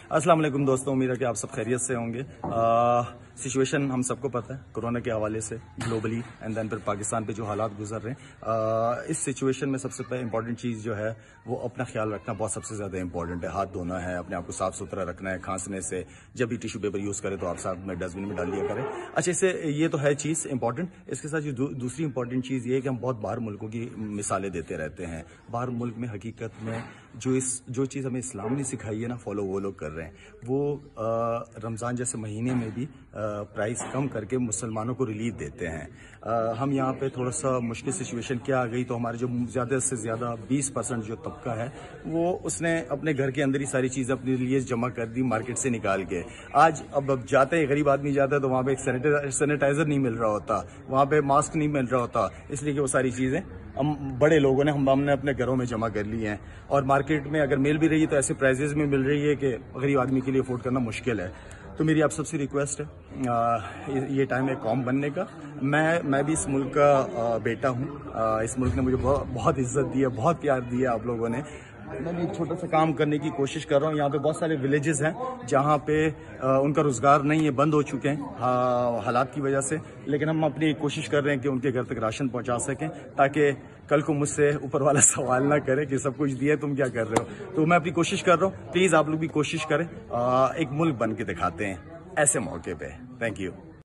अस्सलाम वालेकुम दोस्तों, उम्मीद है कि आप सब खैरियत से होंगे। सिचुएशन हम सबको पता है कोरोना के हवाले से ग्लोबली एंड देन फिर पाकिस्तान पे जो हालात गुजर रहे हैं। इस सिचुएशन में सबसे पहले इंपॉर्टेंट चीज़ जो है वो अपना ख्याल रखना बहुत सबसे ज़्यादा इंपॉर्टेंट है। हाथ धोना है, अपने आप को साफ सुथरा रखना है। खांसने से जब भी टिश्यू पेपर यूज़ करें तो आप साथ में डस्टबिन में डाल दिया करें। अच्छा, इससे ये तो है चीज़ इंपॉर्टेंट। इसके साथ जो दूसरी इंपॉर्टेंट चीज़ ये है कि हम बहुत बाहर मुल्कों की मिसालें देते रहते हैं। बाहर मुल्क में हकीकत में जो चीज़ हमें इस्लाम ने सिखाई है ना, फॉलो वो लोग कर रहे हैं। वो रमज़ान जैसे महीने में भी प्राइस कम करके मुसलमानों को रिलीफ देते हैं। हम यहाँ पे थोड़ा सा मुश्किल सिचुएशन क्या आ गई तो हमारे जो ज़्यादा से ज़्यादा 20% जो तबका है वो उसने अपने घर के अंदर ही सारी चीज़ें अपने लिए जमा कर दी मार्केट से निकाल के। आज अब जाते हैं, गरीब आदमी जाता है तो वहाँ पे एक सैनिटाइज़र नहीं मिल रहा होता, वहाँ पे मास्क नहीं मिल रहा होता, इसलिए कि वो सारी चीज़ें हम बड़े लोगों ने हमने अपने घरों में जमा कर ली हैं। और मार्केट में अगर मिल भी रही है तो ऐसे प्राइजेस में मिल रही है कि गरीब आदमी के लिए अफोर्ड करना मुश्किल है। तो मेरी आप सबसे रिक्वेस्ट है, ये टाइम है कौम बनने का। मैं भी इस मुल्क का बेटा हूँ। इस मुल्क ने मुझे बहुत इज्जत दी है, बहुत प्यार दिया आप लोगों ने। मैं भी एक छोटा सा काम करने की कोशिश कर रहा हूँ। यहाँ पे बहुत सारे विलेजेस हैं जहाँ पे उनका रोजगार नहीं है, बंद हो चुके हैं हालात की वजह से, लेकिन हम अपनी कोशिश कर रहे हैं कि उनके घर तक राशन पहुँचा सकें ताकि कल को मुझसे ऊपर वाला सवाल ना करे कि सब कुछ दिया तुम क्या कर रहे हो। तो मैं अपनी कोशिश कर रहा हूँ, प्लीज़ आप लोग भी कोशिश करें, एक मुल्क बन के दिखाते हैं ऐसे मौके पे। Thank you.